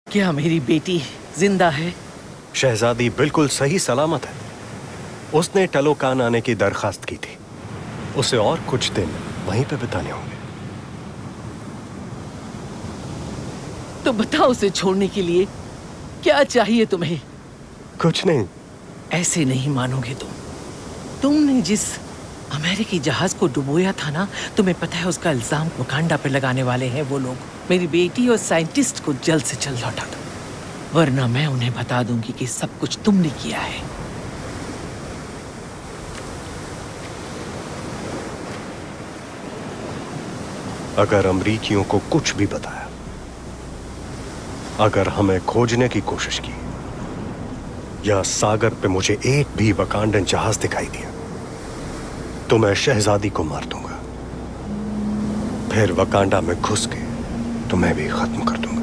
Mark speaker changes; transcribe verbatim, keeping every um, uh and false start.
Speaker 1: क्या मेरी बेटी जिंदा है?
Speaker 2: शहजादी बिल्कुल सही सलामत है। उसने टलोकान आने की दरखास्त की थी। उसे और कुछ दिन वहीं पे बिताने होंगे।
Speaker 1: तो बताओ, उसे छोड़ने के लिए क्या चाहिए तुम्हें?
Speaker 2: कुछ नहीं।
Speaker 1: ऐसे नहीं मानोगे तुम। तुमने जिस अमेरिकी जहाज को डुबोया था ना, तुम्हें पता है उसका इल्जाम वकांडा पे लगाने वाले हैं वो लोग। मेरी बेटी और साइंटिस्ट को जल्द से जल्द लौटा दो, वरना मैं उन्हें बता दूंगी कि सब कुछ तुमने किया है।
Speaker 2: अगर अमरीकियों को कुछ भी बताया, अगर हमें खोजने की कोशिश की, या सागर पे मुझे एक भी वकांडन जहाज दिखाई दिया, तो मैं शहजादी को मार दूंगा। फिर वकांडा में घुस के तुम्हें भी खत्म कर दूंगा।